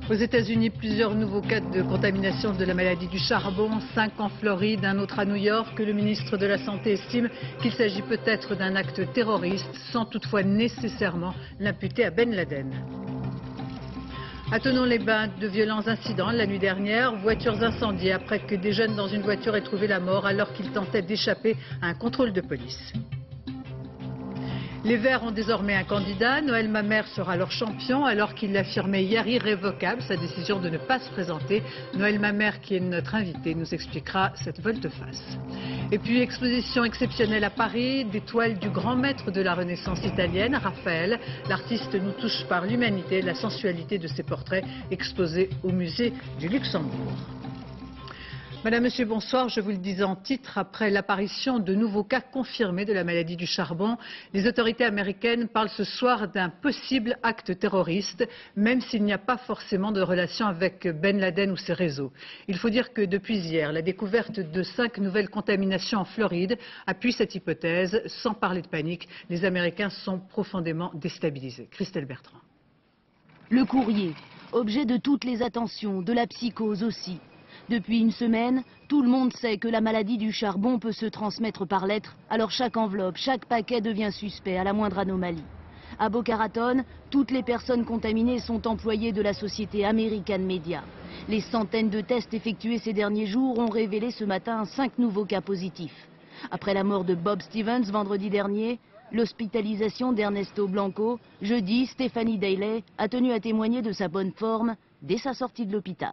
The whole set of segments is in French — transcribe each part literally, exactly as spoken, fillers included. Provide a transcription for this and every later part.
Aux États-Unis, plusieurs nouveaux cas de contamination de la maladie du charbon, cinq en Floride, un autre à New York. Le ministre de la Santé estime qu'il s'agit peut-être d'un acte terroriste, sans toutefois nécessairement l'imputer à Ben Laden. À Thonon-les-Bains, de violents incidents la nuit dernière, voitures incendiées après que des jeunes dans une voiture aient trouvé la mort alors qu'ils tentaient d'échapper à un contrôle de police. Les Verts ont désormais un candidat. Noël Mamère sera leur champion alors qu'il affirmait hier irrévocable sa décision de ne pas se présenter. Noël Mamère, qui est notre invité, nous expliquera cette volte-face. Et puis, exposition exceptionnelle à Paris, des toiles du grand maître de la Renaissance italienne, Raphaël. L'artiste nous touche par l'humanité, la sensualité de ses portraits exposés au musée du Luxembourg. Madame, Monsieur, bonsoir. Je vous le disais en titre, après l'apparition de nouveaux cas confirmés de la maladie du charbon, les autorités américaines parlent ce soir d'un possible acte terroriste, même s'il n'y a pas forcément de relation avec Ben Laden ou ses réseaux. Il faut dire que depuis hier, la découverte de cinq nouvelles contaminations en Floride appuie cette hypothèse. Sans parler de panique, les Américains sont profondément déstabilisés. Christelle Bertrand. Le courrier, objet de toutes les attentions, de la psychose aussi. Depuis une semaine, tout le monde sait que la maladie du charbon peut se transmettre par lettres, alors chaque enveloppe, chaque paquet devient suspect à la moindre anomalie. À Boca Raton, toutes les personnes contaminées sont employées de la société American Media. Les centaines de tests effectués ces derniers jours ont révélé ce matin cinq nouveaux cas positifs. Après la mort de Bob Stevens vendredi dernier, l'hospitalisation d'Ernesto Blanco, jeudi, Stephanie Daly a tenu à témoigner de sa bonne forme dès sa sortie de l'hôpital.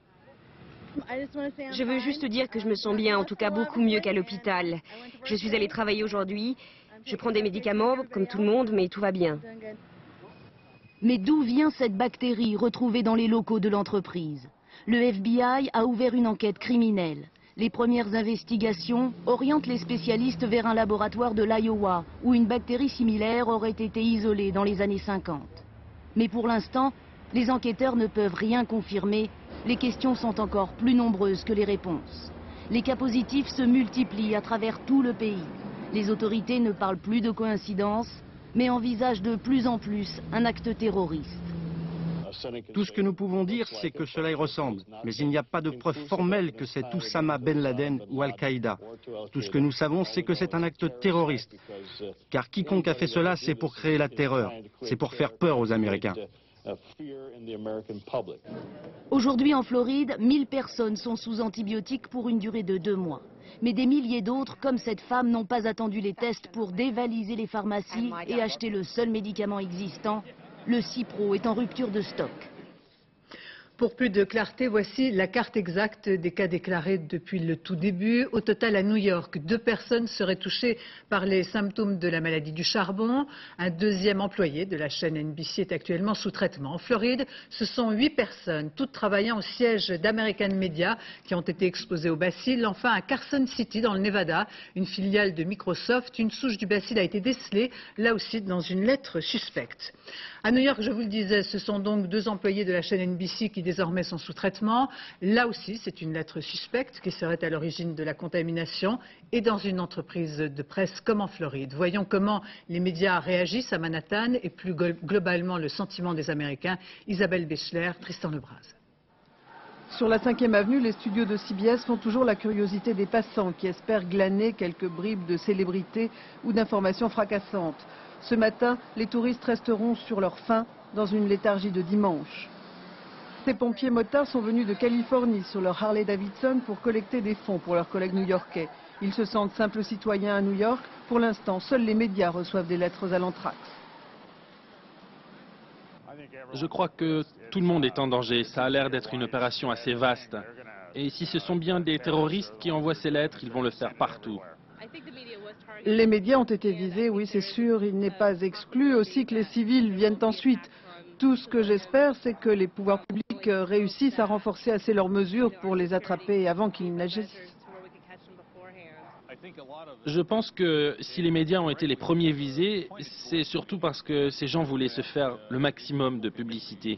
Je veux juste dire que je me sens bien, en tout cas beaucoup mieux qu'à l'hôpital. Je suis allée travailler aujourd'hui, je prends des médicaments comme tout le monde, mais tout va bien. Mais d'où vient cette bactérie retrouvée dans les locaux de l'entreprise? Le F B I a ouvert une enquête criminelle. Les premières investigations orientent les spécialistes vers un laboratoire de l'Iowa, où une bactérie similaire aurait été isolée dans les années cinquante. Mais pour l'instant, les enquêteurs ne peuvent rien confirmer. Les questions sont encore plus nombreuses que les réponses. Les cas positifs se multiplient à travers tout le pays. Les autorités ne parlent plus de coïncidence, mais envisagent de plus en plus un acte terroriste. Tout ce que nous pouvons dire, c'est que cela y ressemble. Mais il n'y a pas de preuve formelle que c'est Oussama Ben Laden ou Al-Qaïda. Tout ce que nous savons, c'est que c'est un acte terroriste. Car quiconque a fait cela, c'est pour créer la terreur. C'est pour faire peur aux Américains. Aujourd'hui en Floride, mille personnes sont sous antibiotiques pour une durée de deux mois. Mais des milliers d'autres, comme cette femme, n'ont pas attendu les tests pour dévaliser les pharmacies et acheter le seul médicament existant. Le Cipro est en rupture de stock. Pour plus de clarté, voici la carte exacte des cas déclarés depuis le tout début. Au total, à New York, deux personnes seraient touchées par les symptômes de la maladie du charbon. Un deuxième employé de la chaîne N B C est actuellement sous traitement. En Floride, ce sont huit personnes, toutes travaillant au siège d'American Media, qui ont été exposées au bacille. Enfin, à Carson City, dans le Nevada, une filiale de Microsoft, une souche du bacille a été décelée, là aussi dans une lettre suspecte. À New York, je vous le disais, ce sont donc deux employés de la chaîne N B C qui désormais sont sous traitement. Là aussi, c'est une lettre suspecte qui serait à l'origine de la contamination et dans une entreprise de presse comme en Floride. Voyons comment les médias réagissent à Manhattan et plus globalement le sentiment des Américains. Isabelle Béchler, Tristan Lebras. Sur la cinquième avenue, les studios de C B S font toujours la curiosité des passants qui espèrent glaner quelques bribes de célébrités ou d'informations fracassantes. Ce matin, les touristes resteront sur leur faim dans une léthargie de dimanche. Ces pompiers motards sont venus de Californie sur leur Harley Davidson pour collecter des fonds pour leurs collègues new-yorkais. Ils se sentent simples citoyens à New York. Pour l'instant, seuls les médias reçoivent des lettres à l'anthrax. Je crois que tout le monde est en danger. Ça a l'air d'être une opération assez vaste. Et si ce sont bien des terroristes qui envoient ces lettres, ils vont le faire partout. Les médias ont été visés, oui, c'est sûr. Il n'est pas exclu aussi que les civils viennent ensuite. Tout ce que j'espère, c'est que les pouvoirs publics réussissent à renforcer assez leurs mesures pour les attraper avant qu'ils n'agissent. Je pense que si les médias ont été les premiers visés, c'est surtout parce que ces gens voulaient se faire le maximum de publicité.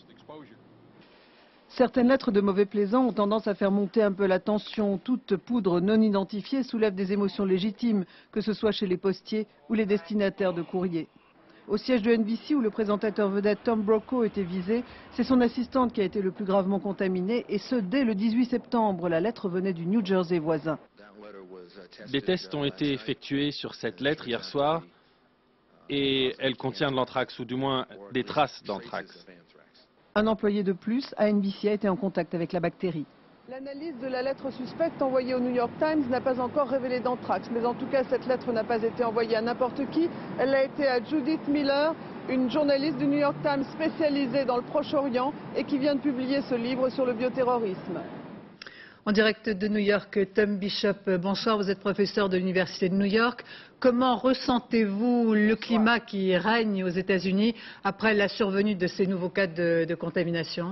Certaines lettres de mauvais plaisants ont tendance à faire monter un peu la tension. Toute poudre non identifiée soulève des émotions légitimes, que ce soit chez les postiers ou les destinataires de courriers. Au siège de N B C où le présentateur vedette Tom Brokaw était visé, c'est son assistante qui a été le plus gravement contaminée, et ce dès le dix-huit septembre. La lettre venait du New Jersey voisin. Des tests ont été effectués sur cette lettre hier soir et elle contient de l'anthrax, ou du moins des traces d'anthrax. Un employé de plus à N B C a été en contact avec la bactérie. L'analyse de la lettre suspecte envoyée au New York Times n'a pas encore révélé d'anthrax. Mais en tout cas, cette lettre n'a pas été envoyée à n'importe qui. Elle a été à Judith Miller, une journaliste du New York Times spécialisée dans le Proche-Orient et qui vient de publier ce livre sur le bioterrorisme. En direct de New York, Tom Bishop, bonsoir, vous êtes professeur de l'Université de New York. Comment ressentez-vous le climat qui règne aux États-Unis après la survenue de ces nouveaux cas de, de contamination?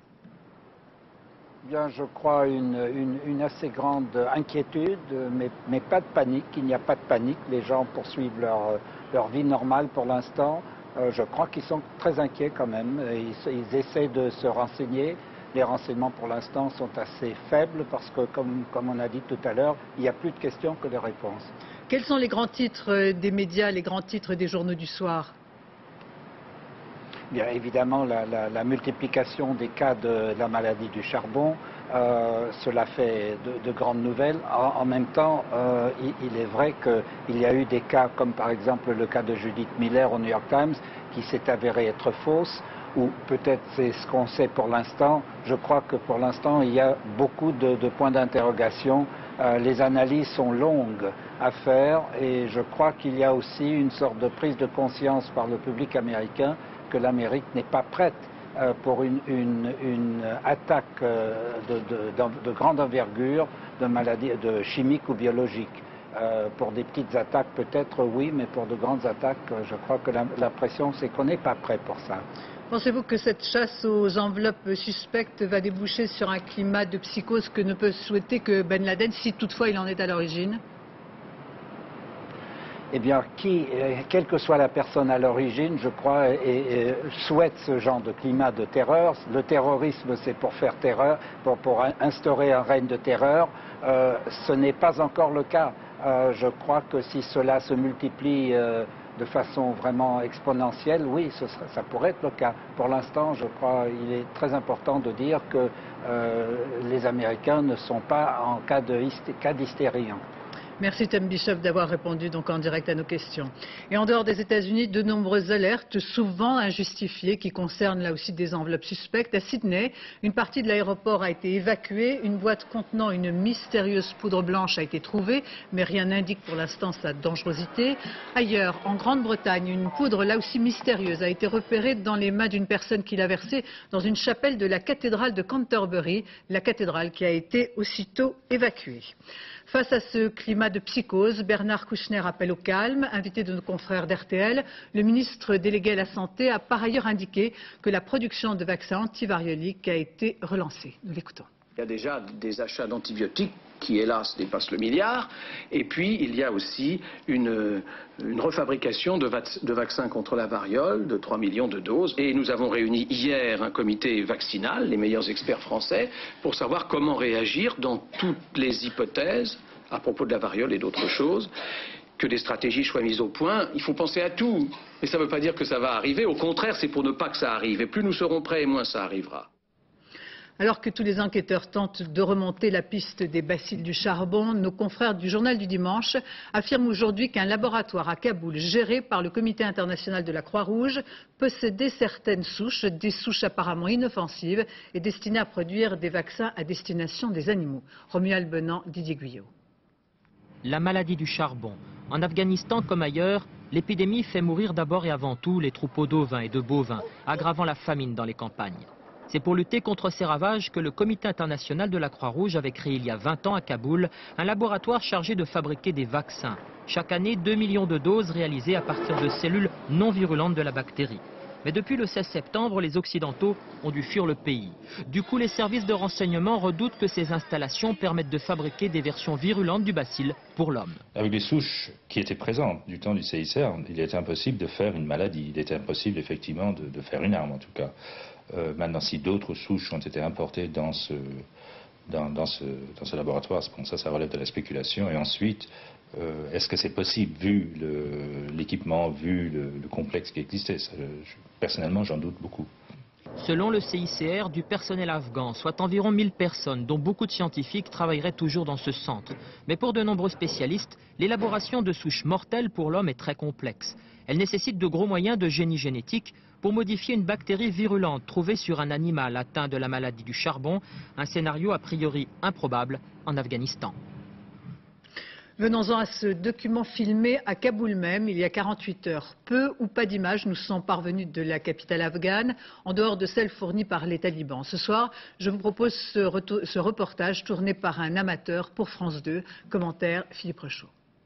Bien, je crois une, une, une assez grande inquiétude, mais, mais pas de panique. Il n'y a pas de panique. Les gens poursuivent leur, leur vie normale pour l'instant. Euh, je crois qu'ils sont très inquiets quand même. Ils, ils essaient de se renseigner. Les renseignements pour l'instant sont assez faibles parce que, comme, comme on a dit tout à l'heure, il n'y a plus de questions que de réponses. Quels sont les grands titres des médias, les grands titres des journaux du soir? Bien évidemment, la, la, la multiplication des cas de la maladie du charbon, euh, cela fait de, de grandes nouvelles. En, en même temps, euh, il, il est vrai qu'il y a eu des cas, comme par exemple le cas de Judith Miller au New York Times, qui s'est avéré être fausse, ou peut-être c'est ce qu'on sait pour l'instant. Je crois que pour l'instant, il y a beaucoup de, de points d'interrogation. Euh, les analyses sont longues à faire et je crois qu'il y a aussi une sorte de prise de conscience par le public américain que l'Amérique n'est pas prête euh, pour une, une, une attaque euh, de, de, de grande envergure de maladies de chimiques ou biologiques. Euh, pour des petites attaques peut-être oui, mais pour de grandes attaques, je crois que l'impression c'est qu'on n'est pas prêt pour ça. Pensez-vous que cette chasse aux enveloppes suspectes va déboucher sur un climat de psychose que ne peut souhaiter que Ben Laden, si toutefois il en est à l'origine? Eh bien, qui, quelle que soit la personne à l'origine, je crois, et, et, souhaite ce genre de climat de terreur. Le terrorisme, c'est pour faire terreur, pour, pour instaurer un règne de terreur. Euh, ce n'est pas encore le cas. Euh, je crois que si cela se multiplie euh, de façon vraiment exponentielle, oui, ce sera, ça pourrait être le cas. Pour l'instant, je crois qu'il est très important de dire que euh, les Américains ne sont pas en cas d'hystérie. Merci Tom Bishop d'avoir répondu donc en direct à nos questions. Et en dehors des États-Unis, de nombreuses alertes, souvent injustifiées, qui concernent là aussi des enveloppes suspectes. À Sydney, une partie de l'aéroport a été évacuée. Une boîte contenant une mystérieuse poudre blanche a été trouvée, mais rien n'indique pour l'instant sa dangerosité. Ailleurs, en Grande-Bretagne, une poudre là aussi mystérieuse a été repérée dans les mains d'une personne qui l'a versée dans une chapelle de la cathédrale de Canterbury, la cathédrale qui a été aussitôt évacuée. Face à ce climat de psychose, Bernard Kouchner appelle au calme. Invité de nos confrères d'R T L, le ministre délégué à la Santé a par ailleurs indiqué que la production de vaccins antivarioliques a été relancée. Nous l'écoutons. Il y a déjà des achats d'antibiotiques qui, hélas, dépassent le milliard. Et puis, il y a aussi une, une refabrication de, de vaccins contre la variole de trois millions de doses. Et nous avons réuni hier un comité vaccinal, les meilleurs experts français, pour savoir comment réagir dans toutes les hypothèses à propos de la variole et d'autres choses. Que des stratégies soient mises au point, il faut penser à tout. Mais ça ne veut pas dire que ça va arriver. Au contraire, c'est pour ne pas que ça arrive. Et plus nous serons prêts, et moins ça arrivera. Alors que tous les enquêteurs tentent de remonter la piste des bacilles du charbon, nos confrères du Journal du Dimanche affirment aujourd'hui qu'un laboratoire à Kaboul, géré par le Comité international de la Croix-Rouge, possédait certaines souches, des souches apparemment inoffensives et destinées à produire des vaccins à destination des animaux. Romuald Benant, Didier Guyot. La maladie du charbon. En Afghanistan comme ailleurs, l'épidémie fait mourir d'abord et avant tout les troupeaux d'ovins et de bovins, aggravant la famine dans les campagnes. C'est pour lutter contre ces ravages que le Comité international de la Croix-Rouge avait créé il y a vingt ans à Kaboul un laboratoire chargé de fabriquer des vaccins. Chaque année, deux millions de doses réalisées à partir de cellules non virulentes de la bactérie. Mais depuis le seize septembre, les Occidentaux ont dû fuir le pays. Du coup, les services de renseignement redoutent que ces installations permettent de fabriquer des versions virulentes du bacille pour l'homme. Avec les souches qui étaient présentes du temps du C I C R, il était impossible de faire une maladie. Il était impossible effectivement de, de faire une arme en tout cas. Euh, maintenant, si d'autres souches ont été importées dans ce, dans, dans ce, dans ce laboratoire, bon, ça, ça relève de la spéculation. Et ensuite, Euh, Est-ce que c'est possible vu l'équipement, vu le, le complexe qui existait? Ça, je, personnellement, j'en doute beaucoup. Selon le C I C R, du personnel afghan, soit environ mille personnes, dont beaucoup de scientifiques, travailleraient toujours dans ce centre. Mais pour de nombreux spécialistes, l'élaboration de souches mortelles pour l'homme est très complexe. Elle nécessite de gros moyens de génie génétique pour modifier une bactérie virulente trouvée sur un animal atteint de la maladie du charbon, un scénario a priori improbable en Afghanistan. Venons-en à ce document filmé à Kaboul même, il y a quarante-huit heures. Peu ou pas d'images nous sont parvenues de la capitale afghane, en dehors de celles fournies par les talibans. Ce soir, je vous propose ce, ce reportage tourné par un amateur pour France deux. Commentaire, Philippe Rechaud.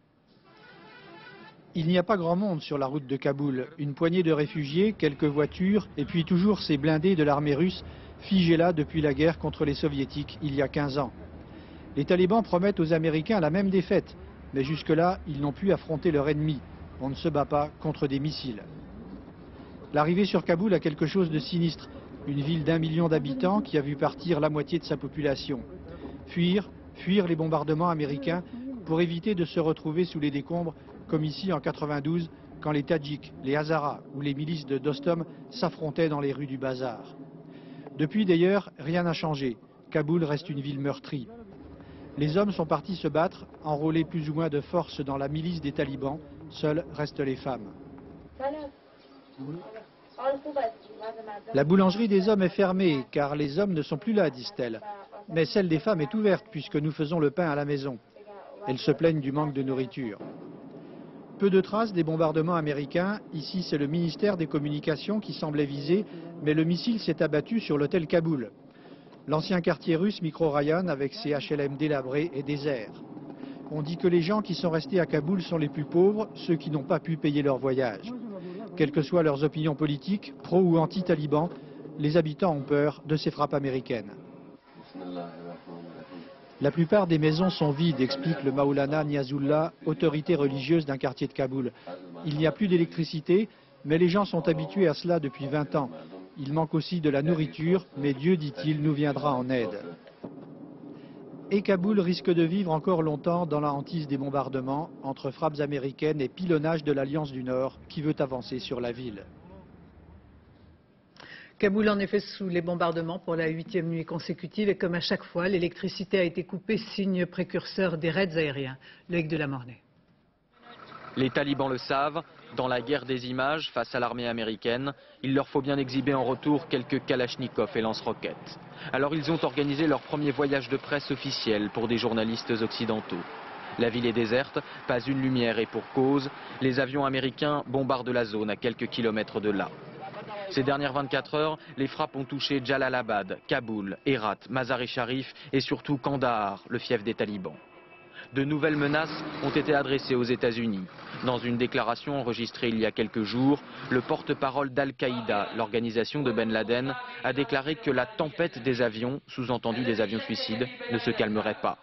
Il n'y a pas grand monde sur la route de Kaboul. Une poignée de réfugiés, quelques voitures, et puis toujours ces blindés de l'armée russe, figés là depuis la guerre contre les soviétiques il y a quinze ans. Les talibans promettent aux Américains la même défaite, mais jusque-là, ils n'ont pu affronter leur ennemi. On ne se bat pas contre des missiles. L'arrivée sur Kaboul a quelque chose de sinistre. Une ville d'un million d'habitants qui a vu partir la moitié de sa population. Fuir, fuir les bombardements américains pour éviter de se retrouver sous les décombres, comme ici en quatre-vingt-douze, quand les Tadjiks, les Hazaras ou les milices de Dostum s'affrontaient dans les rues du bazar. Depuis d'ailleurs, rien n'a changé. Kaboul reste une ville meurtrie. Les hommes sont partis se battre, enrôlés plus ou moins de force dans la milice des talibans. Seules restent les femmes. La boulangerie des hommes est fermée, car les hommes ne sont plus là, disent-elles. Mais celle des femmes est ouverte, puisque nous faisons le pain à la maison. Elles se plaignent du manque de nourriture. Peu de traces des bombardements américains. Ici, c'est le ministère des Communications qui semblait visé, mais le missile s'est abattu sur l'hôtel Kaboul. L'ancien quartier russe Micro-Rayon avec ses H L M délabrés et déserts. On dit que les gens qui sont restés à Kaboul sont les plus pauvres, ceux qui n'ont pas pu payer leur voyage. Quelles que soient leurs opinions politiques, pro ou anti-talibans, les habitants ont peur de ces frappes américaines. La plupart des maisons sont vides, explique le Maulana Niazullah, autorité religieuse d'un quartier de Kaboul. Il n'y a plus d'électricité, mais les gens sont habitués à cela depuis vingt ans. Il manque aussi de la nourriture, mais Dieu, dit-il, nous viendra en aide. Et Kaboul risque de vivre encore longtemps dans la hantise des bombardements, entre frappes américaines et pilonnage de l'Alliance du Nord, qui veut avancer sur la ville. Kaboul en effet sous les bombardements pour la huitième nuit consécutive, et comme à chaque fois, l'électricité a été coupée, signe précurseur des raids aériens. Loïc de la Mornay. Les talibans le savent, dans la guerre des images face à l'armée américaine, il leur faut bien exhiber en retour quelques kalachnikovs et lance-roquettes. Alors ils ont organisé leur premier voyage de presse officiel pour des journalistes occidentaux. La ville est déserte, pas une lumière et pour cause, les avions américains bombardent la zone à quelques kilomètres de là. Ces dernières vingt-quatre heures, les frappes ont touché Jalalabad, Kaboul, Herat, Mazar-e-Sharif et surtout Kandahar, le fief des talibans. De nouvelles menaces ont été adressées aux États-Unis. Dans une déclaration enregistrée il y a quelques jours, le porte-parole d'Al-Qaïda, l'organisation de Ben Laden, a déclaré que la tempête des avions, sous-entendu des avions suicides, ne se calmerait pas.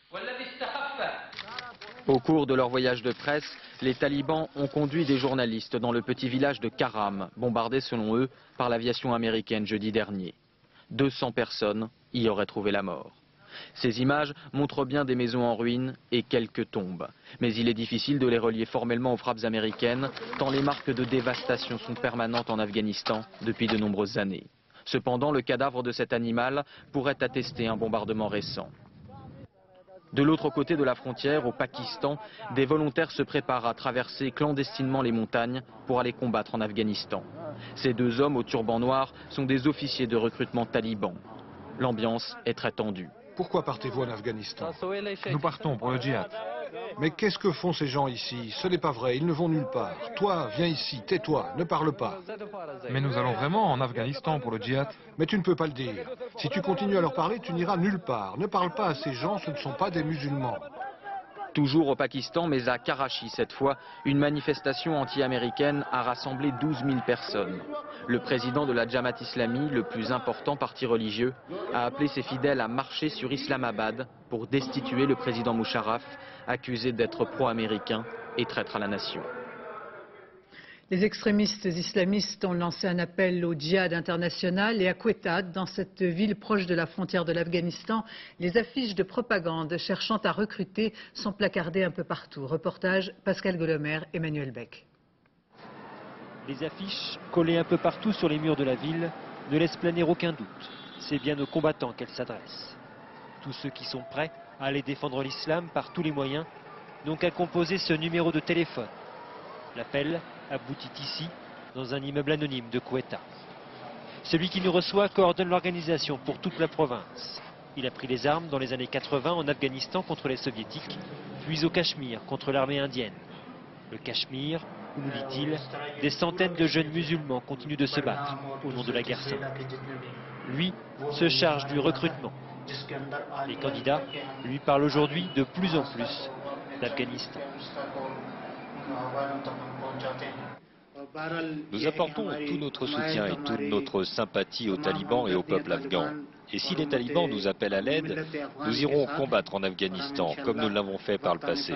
Au cours de leur voyage de presse, les talibans ont conduit des journalistes dans le petit village de Karam, bombardé selon eux par l'aviation américaine jeudi dernier. deux cents personnes y auraient trouvé la mort. Ces images montrent bien des maisons en ruine et quelques tombes. Mais il est difficile de les relier formellement aux frappes américaines, tant les marques de dévastation sont permanentes en Afghanistan depuis de nombreuses années. Cependant, le cadavre de cet animal pourrait attester un bombardement récent. De l'autre côté de la frontière, au Pakistan, des volontaires se préparent à traverser clandestinement les montagnes pour aller combattre en Afghanistan. Ces deux hommes au turban noir sont des officiers de recrutement talibans. L'ambiance est très tendue. Pourquoi partez-vous en Afghanistan? Nous partons pour le djihad. Mais qu'est-ce que font ces gens ici? Ce n'est pas vrai, ils ne vont nulle part. Toi, viens ici, tais-toi, ne parle pas. Mais nous allons vraiment en Afghanistan pour le djihad? Mais tu ne peux pas le dire. Si tu continues à leur parler, tu n'iras nulle part. Ne parle pas à ces gens, ce ne sont pas des musulmans. Toujours au Pakistan, mais à Karachi cette fois, une manifestation anti-américaine a rassemblé douze mille personnes. Le président de la Jamaat Islami, le plus important parti religieux, a appelé ses fidèles à marcher sur Islamabad pour destituer le président Musharraf, accusé d'être pro-américain et traître à la nation. Les extrémistes islamistes ont lancé un appel au djihad international et à Quetta, dans cette ville proche de la frontière de l'Afghanistan, les affiches de propagande cherchant à recruter sont placardées un peu partout. Reportage Pascal Golomer, Emmanuel Beck. Les affiches, collées un peu partout sur les murs de la ville, ne laissent planer aucun doute. C'est bien aux combattants qu'elles s'adressent. Tous ceux qui sont prêts à aller défendre l'islam par tous les moyens n'ont qu'à composer ce numéro de téléphone. L'appel aboutit ici, dans un immeuble anonyme de Quetta. Celui qui nous reçoit coordonne l'organisation pour toute la province. Il a pris les armes dans les années quatre-vingt en Afghanistan contre les soviétiques, puis au Cachemire contre l'armée indienne. Le Cachemire, où nous dit-il, des centaines de jeunes musulmans continuent de se battre au nom de la guerre sainte. Lui se charge du recrutement. Les candidats lui parlent aujourd'hui de plus en plus d'Afghanistan. Nous apportons tout notre soutien et toute notre sympathie aux talibans et au peuple afghan. Et si les talibans nous appellent à l'aide, nous irons combattre en Afghanistan, comme nous l'avons fait par le passé.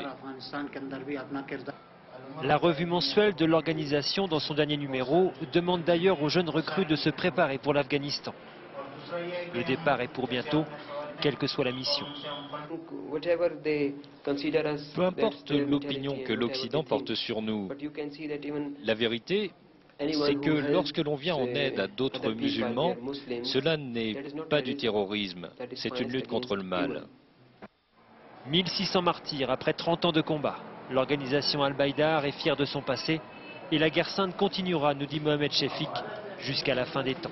La revue mensuelle de l'organisation, dans son dernier numéro, demande d'ailleurs aux jeunes recrues de se préparer pour l'Afghanistan. Le départ est pour bientôt, quelle que soit la mission. Peu importe l'opinion que l'Occident porte sur nous, la vérité, c'est que lorsque l'on vient en aide à d'autres musulmans, cela n'est pas du terrorisme, c'est une lutte contre le mal. mille six cents martyrs après trente ans de combat. L'organisation Al-Baïdar est fière de son passé et la guerre sainte continuera, nous dit Mohamed Shefik, jusqu'à la fin des temps.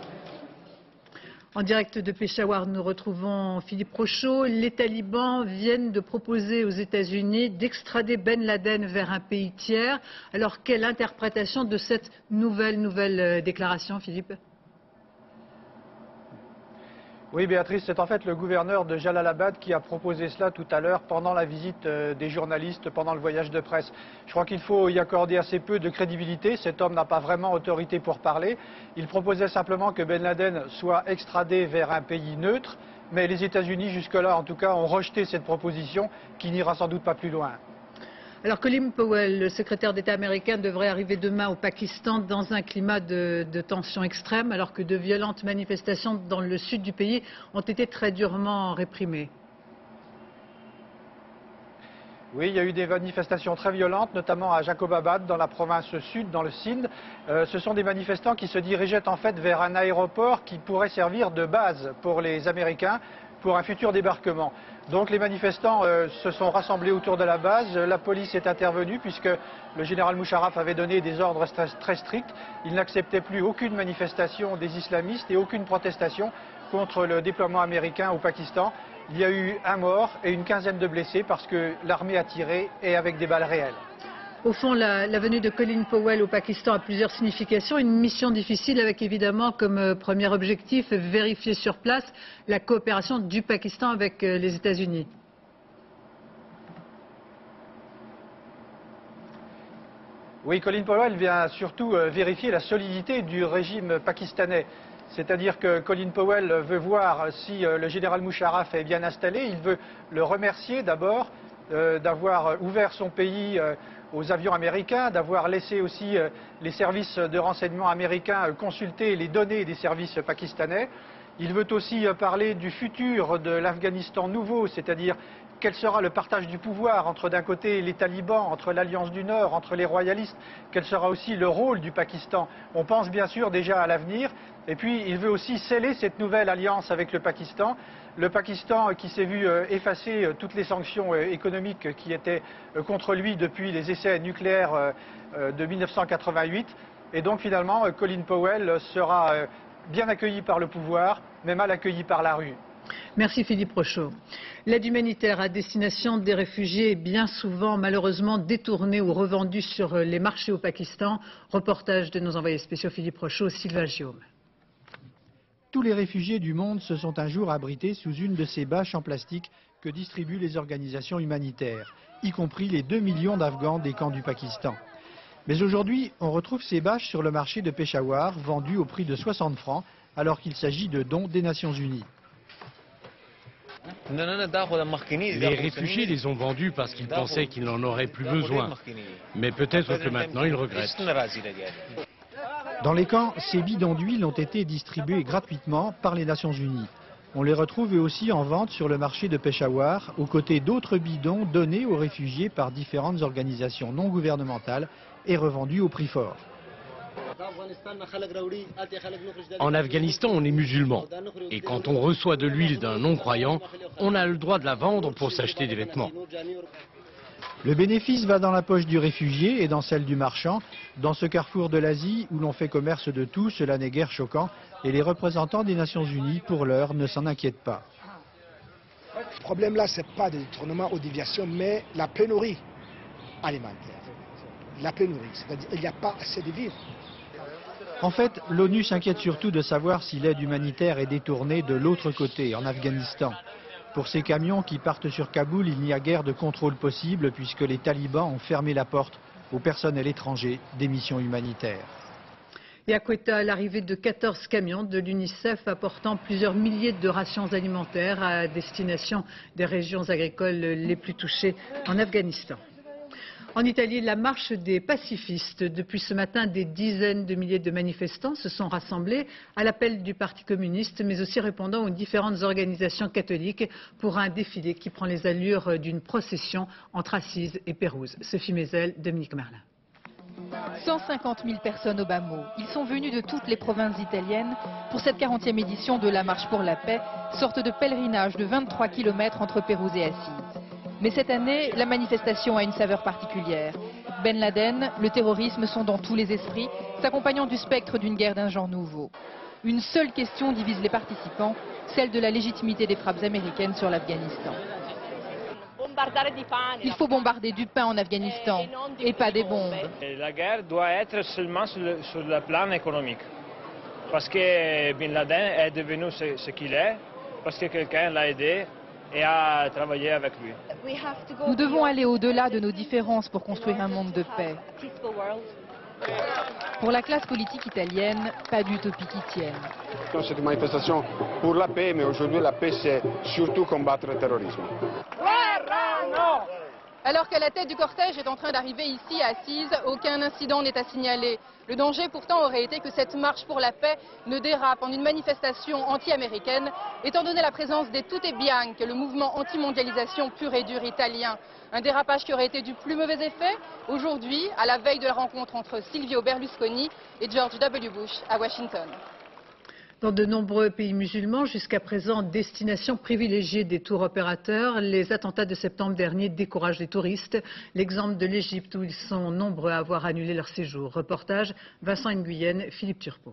En direct de Peshawar, nous retrouvons Philippe Rochaud. Les talibans viennent de proposer aux États-Unis d'extrader Ben Laden vers un pays tiers. Alors, quelle interprétation de cette nouvelle, nouvelle déclaration, Philippe ? Oui, Béatrice, c'est en fait le gouverneur de Jalalabad qui a proposé cela tout à l'heure pendant la visite des journalistes, pendant le voyage de presse. Je crois qu'il faut y accorder assez peu de crédibilité. Cet homme n'a pas vraiment autorité pour parler. Il proposait simplement que Ben Laden soit extradé vers un pays neutre. Mais les États-Unis, jusque-là, en tout cas, ont rejeté cette proposition qui n'ira sans doute pas plus loin. Alors Colin Powell, le secrétaire d'État américain, devrait arriver demain au Pakistan dans un climat de, de tension extrême, alors que de violentes manifestations dans le sud du pays ont été très durement réprimées. Oui, il y a eu des manifestations très violentes, notamment à Jacobabad, dans la province sud, dans le Sindh. Euh, ce sont des manifestants qui se dirigeaient en fait vers un aéroport qui pourrait servir de base pour les Américains pour un futur débarquement. Donc les manifestants euh, se sont rassemblés autour de la base. La police est intervenue puisque le général Musharraf avait donné des ordres très, très stricts. Il n'acceptait plus aucune manifestation des islamistes et aucune protestation contre le déploiement américain au Pakistan. Il y a eu un mort et une quinzaine de blessés parce que l'armée a tiré et avec des balles réelles. Au fond, la, la venue de Colin Powell au Pakistan a plusieurs significations. Une mission difficile avec évidemment comme euh, premier objectif vérifier sur place la coopération du Pakistan avec euh, les États-Unis. Oui, Colin Powell vient surtout euh, vérifier la solidité du régime pakistanais. C'est-à-dire que Colin Powell veut voir si euh, le général Musharraf est bien installé. Il veut le remercier d'abord euh, d'avoir ouvert son pays euh, aux avions américains, d'avoir laissé aussi euh, les services de renseignement américains euh, consulter les données des services pakistanais. Il veut aussi euh, parler du futur de l'Afghanistan nouveau, c'est-à-dire quel sera le partage du pouvoir entre d'un côté les talibans, entre l'Alliance du Nord, entre les royalistes, quel sera aussi le rôle du Pakistan. On pense bien sûr déjà à l'avenir, et puis il veut aussi sceller cette nouvelle alliance avec le Pakistan. Le Pakistan qui s'est vu euh, effacer euh, toutes les sanctions euh, économiques qui étaient euh, contre lui depuis les essais nucléaires euh, euh, de mille neuf cent quatre-vingt-huit. Et donc finalement, euh, Colin Powell sera euh, bien accueilli par le pouvoir, mais mal accueilli par la rue. Merci Philippe Rochaud. L'aide humanitaire à destination des réfugiés est bien souvent malheureusement détournée ou revendue sur les marchés au Pakistan. Reportage de nos envoyés spéciaux Philippe Rochaud, Sylvain Giaume. Tous les réfugiés du monde se sont un jour abrités sous une de ces bâches en plastique que distribuent les organisations humanitaires, y compris les deux millions d'Afghans des camps du Pakistan. Mais aujourd'hui, on retrouve ces bâches sur le marché de Peshawar, vendues au prix de soixante francs, alors qu'il s'agit de dons des Nations Unies. Les réfugiés les ont vendus parce qu'ils pensaient qu'ils n'en auraient plus besoin. Mais peut-être que maintenant ils regrettent. Dans les camps, ces bidons d'huile ont été distribués gratuitement par les Nations Unies. On les retrouve eux aussi en vente sur le marché de Peshawar, aux côtés d'autres bidons donnés aux réfugiés par différentes organisations non gouvernementales et revendus au prix fort. En Afghanistan, on est musulman. Et quand on reçoit de l'huile d'un non-croyant, on a le droit de la vendre pour s'acheter des vêtements. Le bénéfice va dans la poche du réfugié et dans celle du marchand. Dans ce carrefour de l'Asie où l'on fait commerce de tout, cela n'est guère choquant. Et les représentants des Nations Unies, pour l'heure, ne s'en inquiètent pas. Le problème là, ce n'est pas des détournements ou déviations, mais la pénurie alimentaire. La pénurie, c'est-à-dire qu'il n'y a pas assez de vivres. En fait, l'ONU s'inquiète surtout de savoir si l'aide humanitaire est détournée de l'autre côté, en Afghanistan. Pour ces camions qui partent sur Kaboul, il n'y a guère de contrôle possible puisque les talibans ont fermé la porte au personnel étranger des missions humanitaires. Et à Quetta, l'arrivée de quatorze camions de l'UNICEF apportant plusieurs milliers de rations alimentaires à destination des régions agricoles les plus touchées en Afghanistan. En Italie, la marche des pacifistes. Depuis ce matin, des dizaines de milliers de manifestants se sont rassemblés à l'appel du Parti communiste, mais aussi répondant aux différentes organisations catholiques pour un défilé qui prend les allures d'une procession entre Assise et Pérouse. Sophie Mézel, Dominique Merlin. cent cinquante mille personnes au bas mot. Ils sont venus de toutes les provinces italiennes pour cette quarantième édition de la Marche pour la paix, sorte de pèlerinage de vingt-trois kilomètres entre Pérouse et Assise. Mais cette année, la manifestation a une saveur particulière. Ben Laden, le terrorisme sont dans tous les esprits, s'accompagnant du spectre d'une guerre d'un genre nouveau. Une seule question divise les participants, celle de la légitimité des frappes américaines sur l'Afghanistan. Il faut bombarder du pain en Afghanistan et pas des bombes. La guerre doit être seulement sur le, sur le plan économique. Parce que Ben Laden est devenu ce, ce qu'il est, parce que quelqu'un l'a aidé et a travaillé avec lui. Nous devons aller au-delà de nos différences pour construire un monde de paix. Pour la classe politique italienne, pas d'utopie qui tienne. C'est une manifestation pour la paix, mais aujourd'hui la paix c'est surtout combattre le terrorisme. Alors qu'à la tête du cortège est en train d'arriver ici à Assise, aucun incident n'est à signaler. Le danger pourtant aurait été que cette marche pour la paix ne dérape en une manifestation anti-américaine, étant donné la présence des Tutte Bianche, le mouvement anti-mondialisation pur et dur italien. Un dérapage qui aurait été du plus mauvais effet aujourd'hui, à la veille de la rencontre entre Silvio Berlusconi et George W. Bush à Washington. Dans de nombreux pays musulmans, jusqu'à présent destination privilégiée des tours opérateurs, les attentats de septembre dernier découragent les touristes. L'exemple de l'Égypte où ils sont nombreux à avoir annulé leur séjour. Reportage Vincent Nguyen, Philippe Turpot.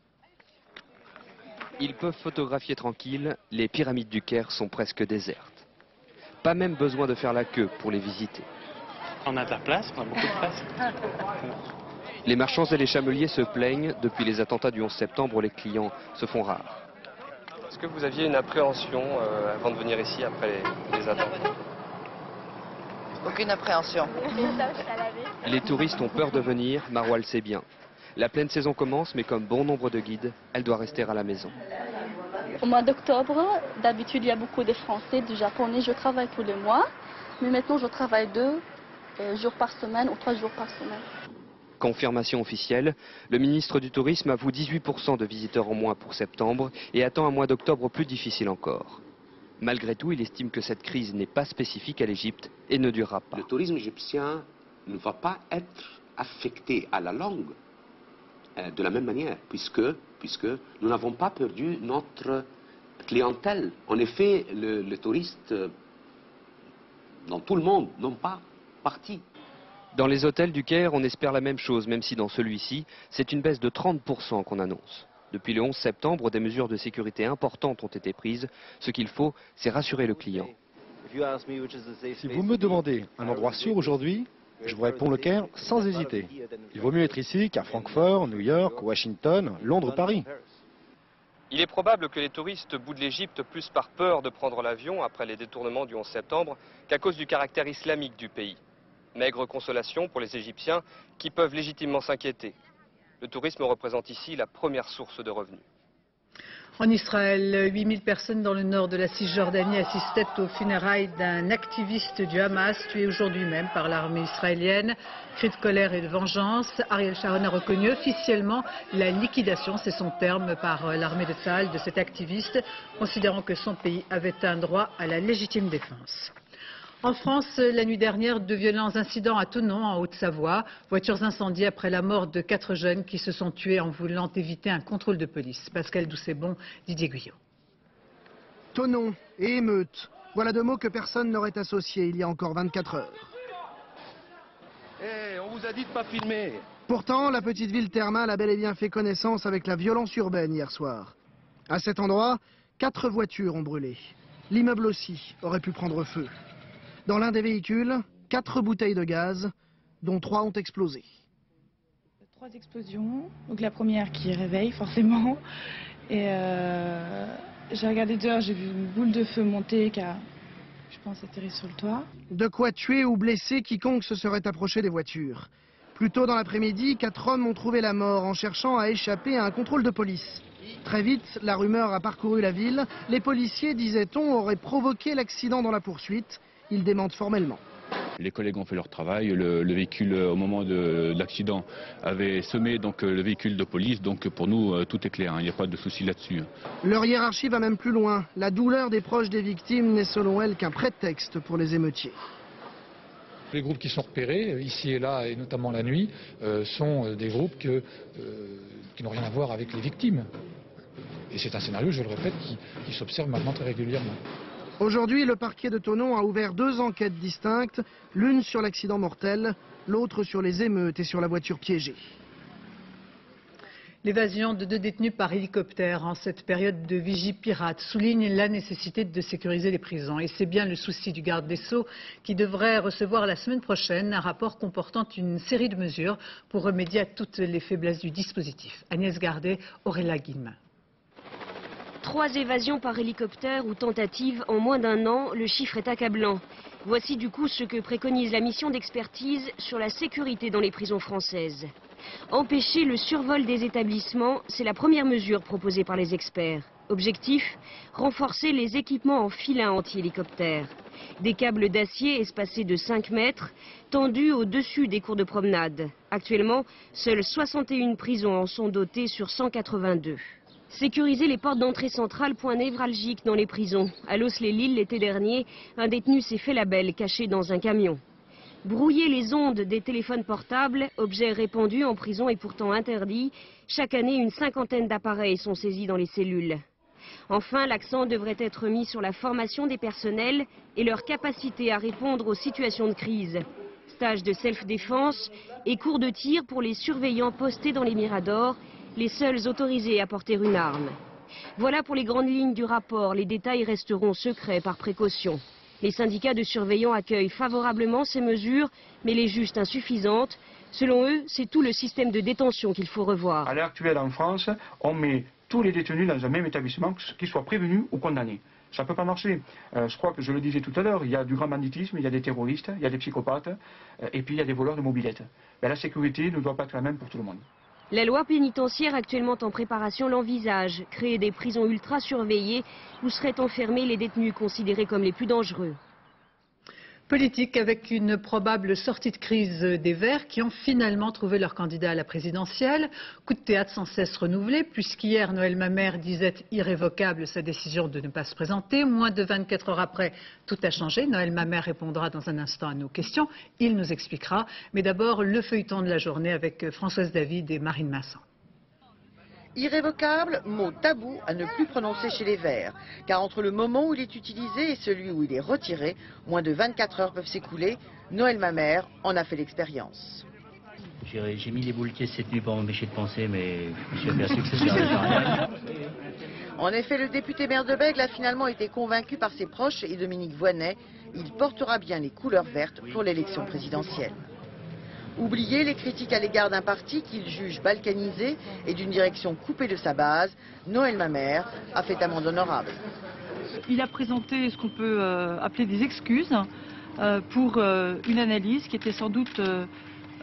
Ils peuvent photographier tranquilles, les pyramides du Caire sont presque désertes. Pas même besoin de faire la queue pour les visiter. On a de la place, on a beaucoup de place. Les marchands et les chameliers se plaignent. Depuis les attentats du onze septembre, les clients se font rares. Est-ce que vous aviez une appréhension euh, avant de venir ici après les, les attentats? Aucune appréhension. Les touristes ont peur de venir, Marwa le sait bien. La pleine saison commence, mais comme bon nombre de guides, elle doit rester à la maison. Au mois d'octobre, d'habitude il y a beaucoup de Français, de Japonais, je travaille tous les mois. Mais maintenant je travaille deux euh, jours par semaine ou trois jours par semaine. Confirmation officielle, le ministre du Tourisme avoue dix-huit pour cent de visiteurs en moins pour septembre et attend un mois d'octobre plus difficile encore. Malgré tout, il estime que cette crise n'est pas spécifique à l'Égypte et ne durera pas. Le tourisme égyptien ne va pas être affecté à la longue euh, de la même manière, puisque, puisque nous n'avons pas perdu notre clientèle. En effet, le, les touristes euh, dans tout le monde n'ont pas parti. Dans les hôtels du Caire, on espère la même chose, même si dans celui-ci, c'est une baisse de trente pour cent qu'on annonce. Depuis le onze septembre, des mesures de sécurité importantes ont été prises. Ce qu'il faut, c'est rassurer le client. Si vous me demandez un endroit sûr aujourd'hui, je vous réponds le Caire sans hésiter. Il vaut mieux être ici qu'à Francfort, New York, Washington, Londres, Paris. Il est probable que les touristes boudent l'Égypte plus par peur de prendre l'avion après les détournements du onze septembre qu'à cause du caractère islamique du pays. Maigre consolation pour les Égyptiens qui peuvent légitimement s'inquiéter. Le tourisme représente ici la première source de revenus. En Israël, huit mille personnes dans le nord de la Cisjordanie assistaient aux funérailles d'un activiste du Hamas tué aujourd'hui même par l'armée israélienne. Cris de colère et de vengeance. Ariel Sharon a reconnu officiellement la liquidation, c'est son terme, par l'armée de Tsahal de cet activiste, considérant que son pays avait un droit à la légitime défense. En France, la nuit dernière, de violents incidents à Thonon, en Haute-Savoie. Voitures incendiées après la mort de quatre jeunes qui se sont tués en voulant éviter un contrôle de police. Pascal Doucet-Bon, Didier Guyot. Thonon et émeute, voilà deux mots que personne n'aurait associés il y a encore vingt-quatre heures. Eh, hey, on vous a dit de pas filmer. Pourtant, la petite ville thermale a bel et bien fait connaissance avec la violence urbaine hier soir. À cet endroit, quatre voitures ont brûlé. L'immeuble aussi aurait pu prendre feu. Dans l'un des véhicules, quatre bouteilles de gaz, dont trois ont explosé. Trois explosions. Donc la première qui réveille forcément. Et euh, j'ai regardé dehors, j'ai vu une boule de feu monter qui a, je pense, atterri sur le toit. De quoi tuer ou blesser quiconque se serait approché des voitures. Plus tôt dans l'après-midi, quatre hommes ont trouvé la mort en cherchant à échapper à un contrôle de police. Très vite, la rumeur a parcouru la ville. Les policiers, disait-on, auraient provoqué l'accident dans la poursuite. Ils démentent formellement. Les collègues ont fait leur travail, le, le véhicule au moment de, de l'accident avait semé donc, le véhicule de police, donc pour nous tout est clair, il hein, n'y a pas de souci là-dessus. Leur hiérarchie va même plus loin. La douleur des proches des victimes n'est selon elle qu'un prétexte pour les émeutiers. Les groupes qui sont repérés, ici et là, et notamment la nuit, euh, sont des groupes que, euh, qui n'ont rien à voir avec les victimes. Et c'est un scénario, je le répète, qui, qui s'observe maintenant très régulièrement. Aujourd'hui, le parquet de Thonon a ouvert deux enquêtes distinctes, l'une sur l'accident mortel, l'autre sur les émeutes et sur la voiture piégée. L'évasion de deux détenus par hélicoptère en cette période de vigie pirate souligne la nécessité de sécuriser les prisons. Et c'est bien le souci du garde des Sceaux qui devrait recevoir la semaine prochaine un rapport comportant une série de mesures pour remédier à toutes les faiblesses du dispositif. Agnès Gardet, Aurélia Guillemin. Trois évasions par hélicoptère ou tentatives en moins d'un an, le chiffre est accablant. Voici du coup ce que préconise la mission d'expertise sur la sécurité dans les prisons françaises. Empêcher le survol des établissements, c'est la première mesure proposée par les experts. Objectif, renforcer les équipements en filin anti-hélicoptère. Des câbles d'acier espacés de cinq mètres, tendus au-dessus des cours de promenade. Actuellement, seules soixante et une prisons en sont dotées sur cent quatre-vingt-deux. Sécuriser les portes d'entrée centrale, point névralgique dans les prisons. À Los-les-Lilles, l'été dernier, un détenu s'est fait la belle, caché dans un camion. Brouiller les ondes des téléphones portables, objet répandu en prison et pourtant interdit. Chaque année, une cinquantaine d'appareils sont saisis dans les cellules. Enfin, l'accent devrait être mis sur la formation des personnels et leur capacité à répondre aux situations de crise. Stage de self-défense et cours de tir pour les surveillants postés dans les miradors, les seuls autorisés à porter une arme. Voilà pour les grandes lignes du rapport. Les détails resteront secrets par précaution. Les syndicats de surveillants accueillent favorablement ces mesures, mais les jugent insuffisantes. Selon eux, c'est tout le système de détention qu'il faut revoir. À l'heure actuelle en France, on met tous les détenus dans un même établissement, qu'ils soient prévenus ou condamnés. Ça ne peut pas marcher. Euh, je crois que je le disais tout à l'heure, il y a du grand banditisme, il y a des terroristes, il y a des psychopathes, euh, et puis il y a des voleurs de mobylettes. Ben, la sécurité ne doit pas être la même pour tout le monde. La loi pénitentiaire actuellement en préparation l'envisage, créer des prisons ultra surveillées où seraient enfermés les détenus considérés comme les plus dangereux. Politique avec une probable sortie de crise des Verts qui ont finalement trouvé leur candidat à la présidentielle. Coup de théâtre sans cesse renouvelé puisqu'hier Noël Mamère disait irrévocable sa décision de ne pas se présenter. Moins de vingt-quatre heures après, tout a changé. Noël Mamère répondra dans un instant à nos questions. Il nous expliquera. Mais d'abord, le feuilleton de la journée avec Françoise David et Marine Masson. Irrévocable, mot tabou à ne plus prononcer chez les Verts. Car entre le moment où il est utilisé et celui où il est retiré, moins de vingt-quatre heures peuvent s'écouler. Noël Mamère en a fait l'expérience. J'ai mis les boules caisses cette nuit pour m'empêcher de penser, mais je me suis aperçu que ça servait à rien. En effet, le député maire de Bègle a finalement été convaincu par ses proches et Dominique Voynet. Il portera bien les couleurs vertes pour l'élection présidentielle. Oubliez les critiques à l'égard d'un parti qu'il juge balkanisé et d'une direction coupée de sa base, Noël Mamère a fait amende honorable. Il a présenté ce qu'on peut euh, appeler des excuses euh, pour euh, une analyse qui était sans doute euh,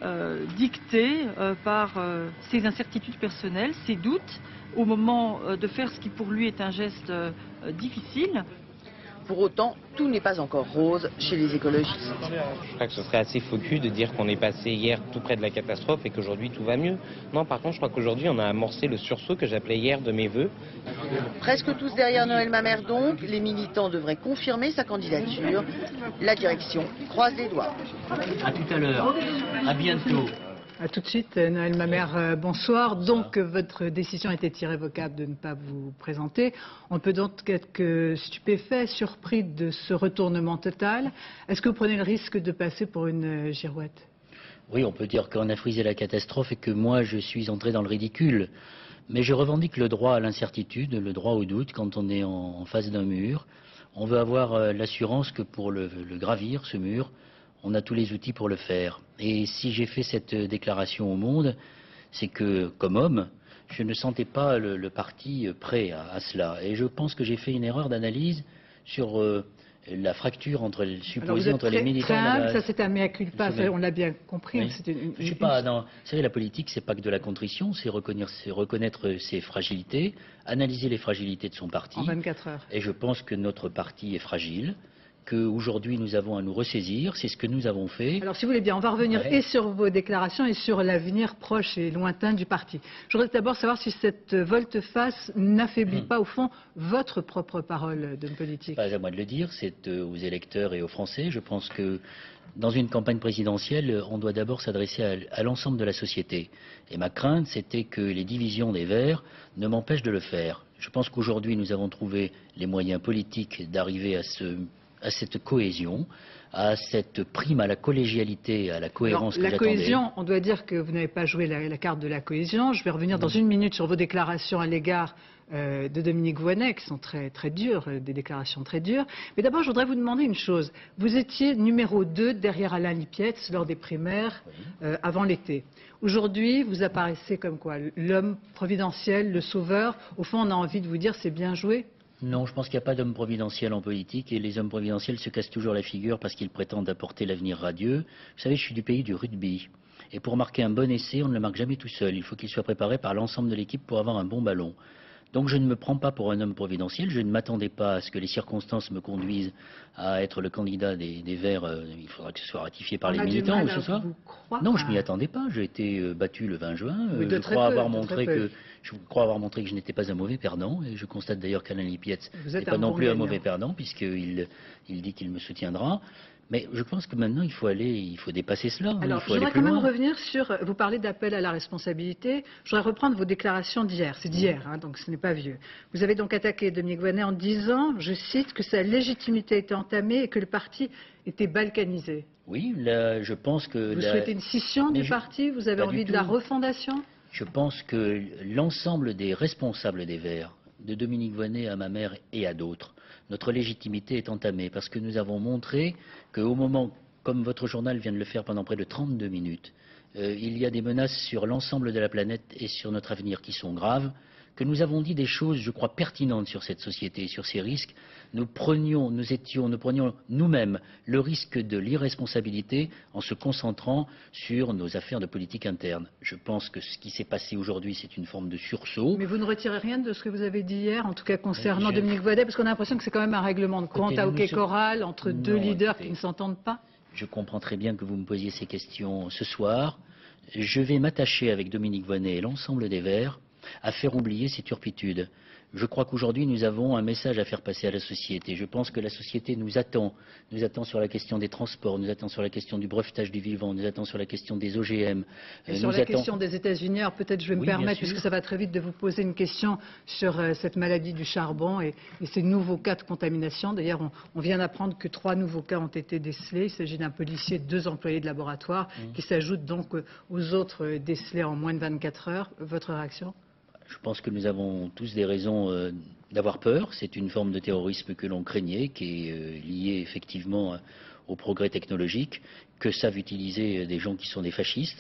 euh, dicté euh, par euh, ses incertitudes personnelles, ses doutes, au moment euh, de faire ce qui pour lui est un geste euh, difficile. Pour autant, tout n'est pas encore rose chez les écologistes. Je crois que ce serait assez faux cul de dire qu'on est passé hier tout près de la catastrophe et qu'aujourd'hui tout va mieux. Non, par contre, je crois qu'aujourd'hui on a amorcé le sursaut que j'appelais hier de mes vœux. Presque tous derrière Noël Mamère donc, les militants devraient confirmer sa candidature. La direction croise les doigts. À tout à l'heure. À bientôt. A tout de suite, Noël Mamère, bonsoir. Donc, votre décision était irrévocable de ne pas vous présenter. On peut donc être stupéfait, surpris de ce retournement total. Est-ce que vous prenez le risque de passer pour une girouette? Oui, on peut dire qu'on a frisé la catastrophe et que moi, je suis entré dans le ridicule. Mais je revendique le droit à l'incertitude, le droit au doute quand on est en face d'un mur. On veut avoir l'assurance que pour le, le gravir, ce mur, on a tous les outils pour le faire. Et si j'ai fait cette déclaration au monde, c'est que, comme homme, je ne sentais pas le, le parti prêt à, à cela. Et je pense que j'ai fait une erreur d'analyse sur euh, la fracture entre, supposée entre très, les militants... Très humble, la... ça c'est un mea culpa, ça, on l'a bien compris. Oui. Une, une, je sais pas, non, vous savez, la politique, c'est pas que de la contrition, c'est reconnaître, reconnaître ses fragilités, analyser les fragilités de son parti. En vingt-quatre heures. Et je pense que notre parti est fragile, qu'aujourd'hui nous avons à nous ressaisir, c'est ce que nous avons fait. Alors si vous voulez bien, on va revenir ouais. et sur vos déclarations et sur l'avenir proche et lointain du parti. Je voudrais d'abord savoir si cette volte-face n'affaiblit mmh. pas au fond votre propre parole d'homme politique. Pas à moi de le dire, c'est aux électeurs et aux Français. Je pense que dans une campagne présidentielle, on doit d'abord s'adresser à, à l'ensemble de la société. Et ma crainte, c'était que les divisions des Verts ne m'empêchent de le faire. Je pense qu'aujourd'hui, nous avons trouvé les moyens politiques d'arriver à ce à cette cohésion, à cette prime à la collégialité, à la cohérence Alors, que j'attendais. La cohésion, j'attendais. on doit dire que vous n'avez pas joué la, la carte de la cohésion. Je vais revenir dans une minute sur vos déclarations à l'égard euh, de Dominique Voynet, qui sont très, très dures, euh, des déclarations très dures. Mais d'abord, je voudrais vous demander une chose. Vous étiez numéro deux derrière Alain Lipietz lors des primaires euh, avant l'été. Aujourd'hui, vous apparaissez comme quoi? L'homme providentiel, le sauveur. Au fond, on a envie de vous dire c'est bien joué. Non, je pense qu'il n'y a pas d'homme providentiel en politique et les hommes providentiels se cassent toujours la figure parce qu'ils prétendent apporter l'avenir radieux. Vous savez, je suis du pays du rugby. Et pour marquer un bon essai, on ne le marque jamais tout seul. Il faut qu'il soit préparé par l'ensemble de l'équipe pour avoir un bon ballon. Donc je ne me prends pas pour un homme providentiel. Je ne m'attendais pas à ce que les circonstances me conduisent à être le candidat des, des Verts. Euh, il faudra que ce soit ratifié par on les a militants du ou mal ce à soir. vous croire. Non, je m'y attendais pas. J'ai été euh, battu le vingt juin. Oui, Euh, je crois peu, avoir montré que je crois avoir montré que je n'étais pas un mauvais perdant. Et je constate d'ailleurs qu'Alain Lipietz n'est pas un non bon plus gagnant. un mauvais perdant puisqu'il il dit qu'il me soutiendra. Mais je pense que maintenant, il faut aller, il faut dépasser cela. Alors, il faut je voudrais aller plus quand même loin. revenir sur, vous parlez d'appel à la responsabilité. Je voudrais reprendre vos déclarations d'hier. C'est d'hier, hein, donc ce n'est pas vieux. Vous avez donc attaqué Dominique Voynet en disant, je cite, que sa légitimité était entamée et que le parti était balkanisé. Oui, là, je pense que... Vous la... souhaitez une scission Mais du je... parti? Vous avez pas envie du de la tout. refondation? Je pense que l'ensemble des responsables des Verts, de Dominique Voynet à ma mère et à d'autres, notre légitimité est entamée parce que nous avons montré qu'au moment, comme votre journal vient de le faire pendant près de trente-deux minutes, euh, il y a des menaces sur l'ensemble de la planète et sur notre avenir qui sont graves, que nous avons dit des choses, je crois, pertinentes sur cette société, sur ces risques. Nous prenions, nous étions, nous prenions nous-mêmes le risque de l'irresponsabilité en se concentrant sur nos affaires de politique interne. Je pense que ce qui s'est passé aujourd'hui, c'est une forme de sursaut. Mais vous ne retirez rien de ce que vous avez dit hier, en tout cas concernant je... Dominique Voynet, parce qu'on a l'impression que c'est quand même un règlement de compte à hockey choral entre non, deux leaders écoutez, qui ne s'entendent pas. Je comprends très bien que vous me posiez ces questions ce soir. Je vais m'attacher avec Dominique Voynet et l'ensemble des Verts à faire oublier ces turpitudes. Je crois qu'aujourd'hui, nous avons un message à faire passer à la société. Je pense que la société nous attend. Nous attend sur la question des transports, nous attend sur la question du brevetage du vivant, nous attend sur la question des O G M. Et euh, sur nous la attend... question des États-Unis, alors peut-être je vais me Oui, permettre, bien sûr. puisque ça va très vite, de vous poser une question sur euh, cette maladie du charbon et, et ces nouveaux cas de contamination. D'ailleurs, on, on vient d'apprendre que trois nouveaux cas ont été décelés. Il s'agit d'un policier et de deux employés de laboratoire mmh. qui s'ajoutent donc euh, aux autres euh, décelés en moins de vingt-quatre heures. Votre réaction ? Je pense que nous avons tous des raisons euh, d'avoir peur. C'est une forme de terrorisme que l'on craignait, qui est euh, liée effectivement euh, au progrès technologique, que savent utiliser des gens qui sont des fascistes.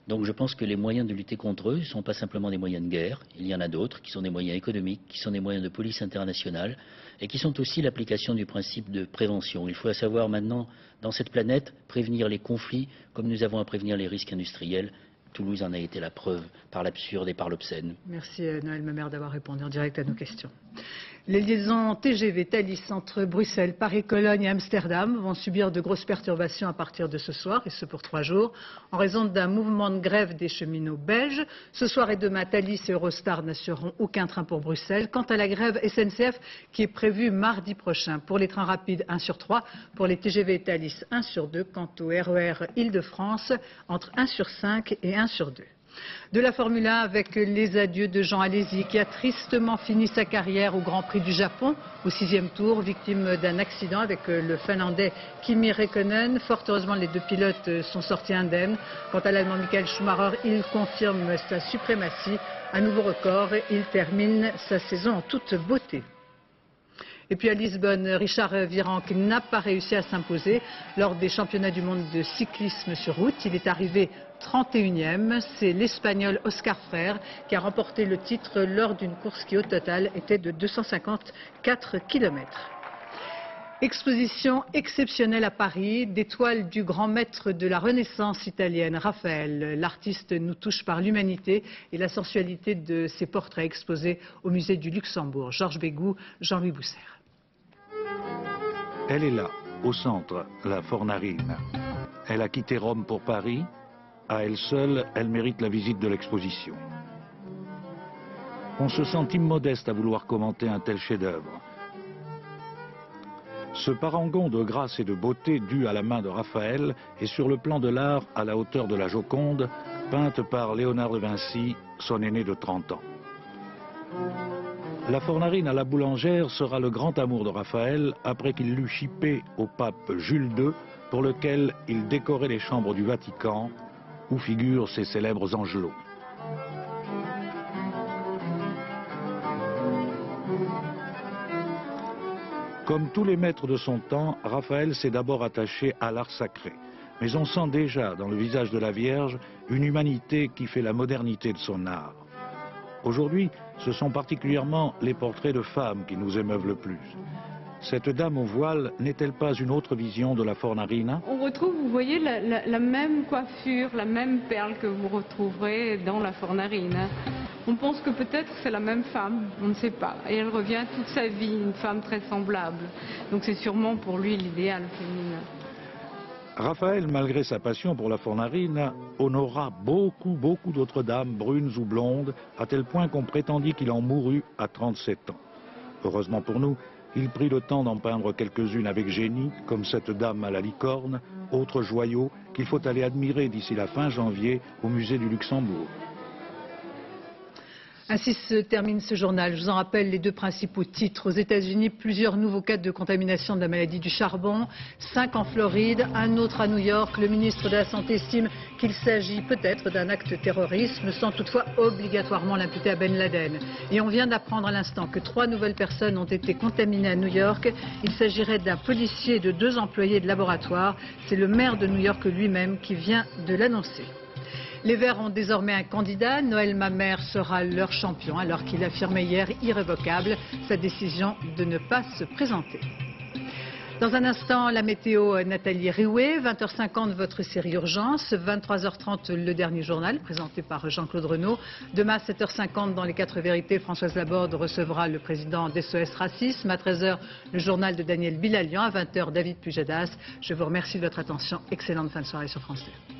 Donc je pense que les moyens de lutter contre eux ne sont pas simplement des moyens de guerre, il y en a d'autres qui sont des moyens économiques, qui sont des moyens de police internationale et qui sont aussi l'application du principe de prévention. Il faut savoir maintenant, dans cette planète, prévenir les conflits comme nous avons à prévenir les risques industriels. Toulouse en a été la preuve par l'absurde et par l'obscène. Merci Noël Mamère d'avoir répondu en direct à nos questions. Les liaisons T G V Thalys entre Bruxelles, Paris, Cologne et Amsterdam vont subir de grosses perturbations à partir de ce soir, et ce pour trois jours, en raison d'un mouvement de grève des cheminots belges. Ce soir et demain, Thalys et Eurostar n'assureront aucun train pour Bruxelles. Quant à la grève S N C F, qui est prévue mardi prochain, pour les trains rapides un sur trois, pour les T G V Thalys un sur deux, quant au R E R Île-de-France entre un sur cinq et un sur deux. De la Formule un avec les adieux de Jean Alesi qui a tristement fini sa carrière au Grand Prix du Japon au sixième tour, victime d'un accident avec le Finlandais Kimi Räikkönen. Fort heureusement, les deux pilotes sont sortis indemnes. Quant à l'Allemand Michael Schumacher, il confirme sa suprématie. Un nouveau record, il termine sa saison en toute beauté. Et puis à Lisbonne, Richard Virenque n'a pas réussi à s'imposer lors des championnats du monde de cyclisme sur route. Il est arrivé trente et unième. C'est l'Espagnol Oscar Freire qui a remporté le titre lors d'une course qui au total était de deux cent cinquante-quatre kilomètres. Exposition exceptionnelle à Paris, des toiles du grand maître de la Renaissance italienne, Raphaël. L'artiste nous touche par l'humanité et la sensualité de ses portraits exposés au musée du Luxembourg. Georges Bégou, Jean-Louis Boussert. Elle est là, au centre, la Fornarine. Elle a quitté Rome pour Paris. À elle seule, elle mérite la visite de l'exposition. On se sent immodeste à vouloir commenter un tel chef-d'œuvre. Ce parangon de grâce et de beauté dû à la main de Raphaël est sur le plan de l'art à la hauteur de la Joconde, peinte par Léonard de Vinci, son aîné de trente ans. La Fornarine à la boulangère sera le grand amour de Raphaël après qu'il l'eut chippé au pape Jules deux, pour lequel il décorait les chambres du Vatican, où figurent ses célèbres angelots. Comme tous les maîtres de son temps, Raphaël s'est d'abord attaché à l'art sacré. Mais on sent déjà dans le visage de la Vierge une humanité qui fait la modernité de son art. Aujourd'hui, ce sont particulièrement les portraits de femmes qui nous émeuvent le plus. Cette dame au voile n'est-elle pas une autre vision de la Fornarina? On retrouve, vous voyez, la, la, la même coiffure, la même perle que vous retrouverez dans la Fornarina. On pense que peut-être c'est la même femme, on ne sait pas. Et elle revient toute sa vie, une femme très semblable. Donc c'est sûrement pour lui l'idéal féminin. Raphaël, malgré sa passion pour la Fornarine, honora beaucoup, beaucoup d'autres dames, brunes ou blondes, à tel point qu'on prétendit qu'il en mourut à trente-sept ans. Heureusement pour nous, il prit le temps d'en peindre quelques-unes avec génie, comme cette dame à la licorne, autre joyau qu'il faut aller admirer d'ici la fin janvier au musée du Luxembourg. Ainsi se termine ce journal. Je vous en rappelle les deux principaux titres. Aux États-Unis, plusieurs nouveaux cas de contamination de la maladie du charbon, cinq en Floride, un autre à New York. Le ministre de la Santé estime qu'il s'agit peut-être d'un acte terroriste, sans toutefois obligatoirement l'imputer à Ben Laden. Et on vient d'apprendre à l'instant que trois nouvelles personnes ont été contaminées à New York. Il s'agirait d'un policier et de deux employés de laboratoire. C'est le maire de New York lui-même qui vient de l'annoncer. Les Verts ont désormais un candidat. Noël Mamère sera leur champion alors qu'il affirmait hier irrévocable sa décision de ne pas se présenter. Dans un instant, la météo, Nathalie Riouet, vingt heures cinquante, votre série Urgence, vingt-trois heures trente, le dernier journal, présenté par Jean-Claude Renaud. Demain, à sept heures cinquante, dans les quatre vérités, Françoise Laborde recevra le président d'S O S Racisme. À treize heures, le journal de Daniel Bilalian. À vingt heures, David Pujadas. Je vous remercie de votre attention. Excellente fin de soirée sur France deux.